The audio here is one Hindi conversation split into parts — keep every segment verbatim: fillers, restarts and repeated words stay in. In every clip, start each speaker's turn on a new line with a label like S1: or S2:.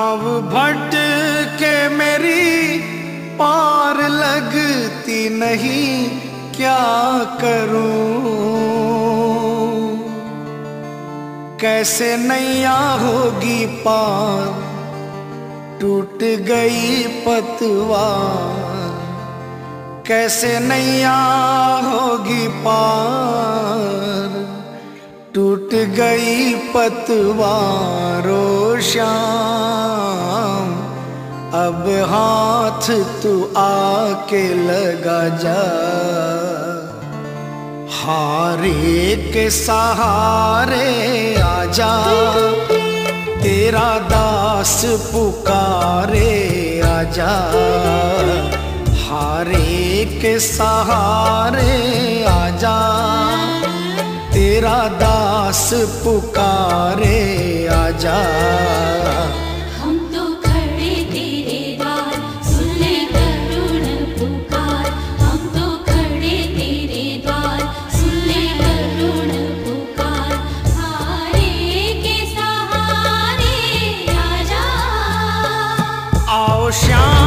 S1: पाँव भट के मेरी पार लगती नहीं, क्या करूं? कैसे नैया होगी पार, टूट गई पतवार। कैसे नैया होगी पार, टूट गई पतवारो श्याम। अब हाथ तू आके लगा जा, हारे के सहारे आजा। तेरा दास पुकारे आजा, हारे के सहारे आजा। तेरा दास पुकारे आजा।
S2: हम तो खड़े तेरे द्वार, सुन ले करुण पुकार। हम तो खड़े तेरे द्वार, सुन ले करुण पुकार। हारे के सहारे आजा।
S1: आओ श्याम,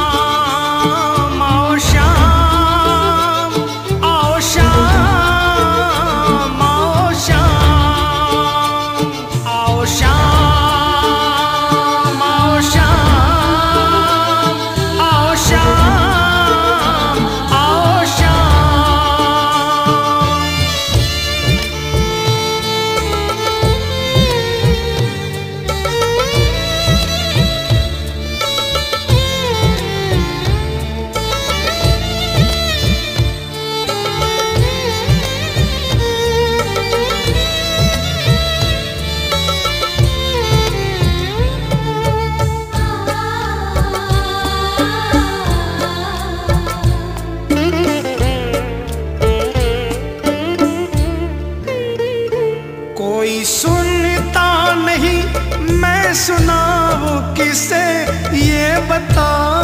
S1: आओ श्याम, आओ श्याम, कोई सुनता नहीं मैं सुनाऊं किसे ये बता।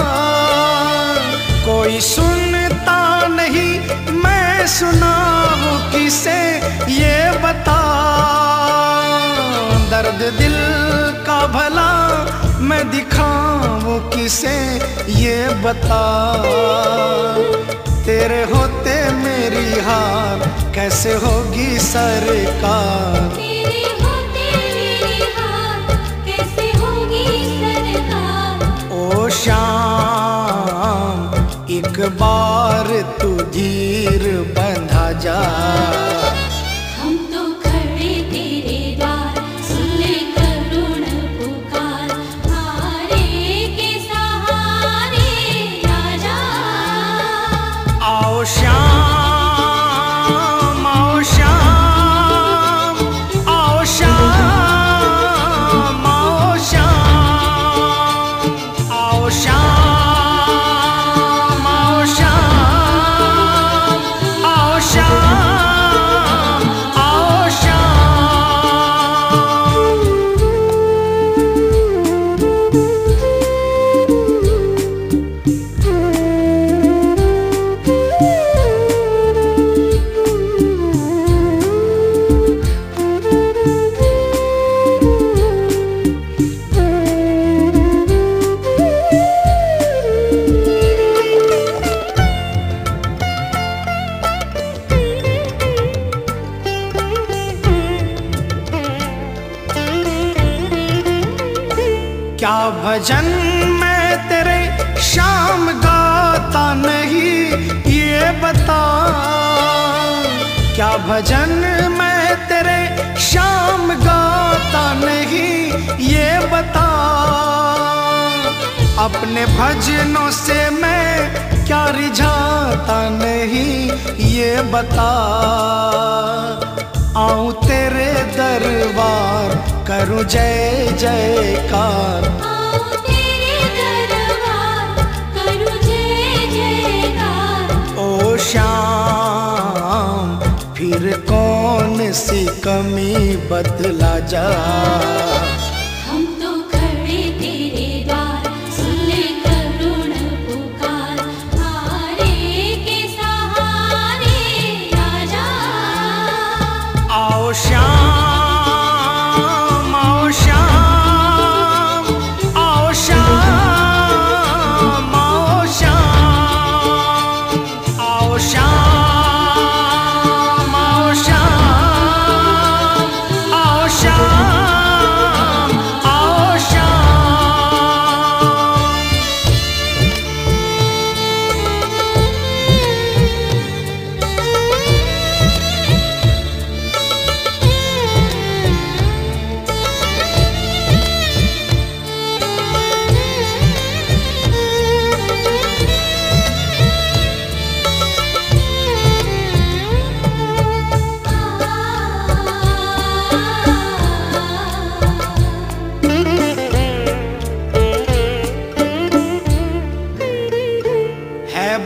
S1: कोई सुनता नहीं मैं सुनाऊं किसे ये बता। दर्द दिल का भला मैं दिखाऊं किसे ये बता। तेरे होते मेरी हार कैसे होगी सरकार।
S2: तेरे होते मेरी हार कैसे होगी सरकार।
S1: ओ श्याम एक बार तू धीर बंधा जा।
S2: हम तो खड़े तेरे द्वार, सुन ले करुण पुकार। हारे के सहारे आजा।
S1: आओ श्याम, आओ श्याम, आओ श्याम, आओ श्याम, आओ श्याम, आओ श्याम, आओ श्याम, आओ श्याम। क्या भजन मैं तेरे शाम गाता नहीं ये बता। क्या भजन मैं तेरे शाम गाता नहीं ये बता। अपने भजनों से मैं क्या रिझाता नहीं ये बता। आऊं तेरे दरबार करूं जय जयकार।
S2: आओ तेरे दरबार, करूं जय जयकार।
S1: ओ श्याम फिर कौन सी कमी बतला जा।
S2: हम तो खड़े तेरे द्वार, सुन ले करुण पुकार। हारे के सहारे आजा।
S1: आओ श्याम, आओ श्याम, आओ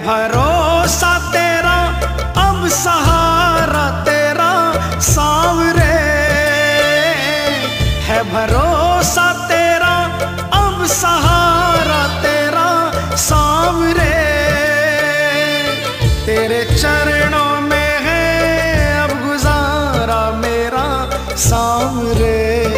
S1: भरोसा तेरा अब सहारा तेरा सांवरे, है भरोसा तेरा अब सहारा तेरा सांवरे। तेरे चरणों में है अब गुजारा मेरा सांवरे।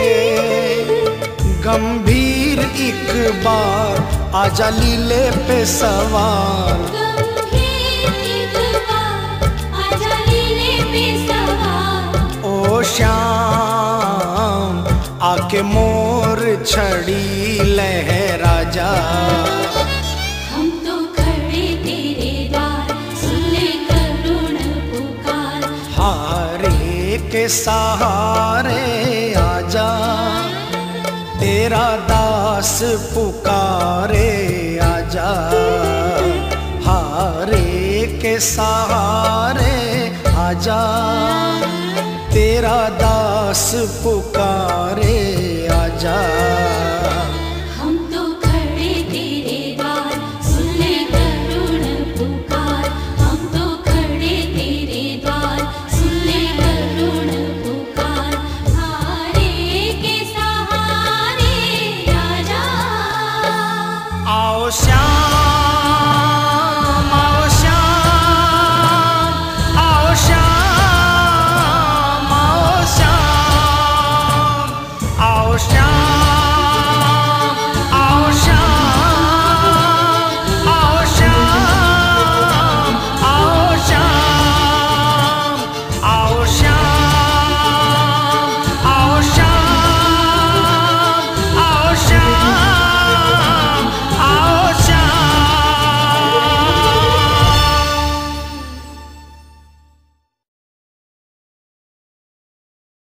S1: गंभीर एक बार आजा लीले पे सवार,
S2: गंभीर एक बार आजा लीले पे सवार।
S1: ओ श्याम आके मोर छड़ी लहरा जा।
S2: हम तो खड़े तेरे द्वार, सुन ले करुण पुकार।
S1: हारे के सहारे आजा, तेरा दास पुकारे आजा। हारे के सहारे आजा, तेरा दास पुकारे आजा।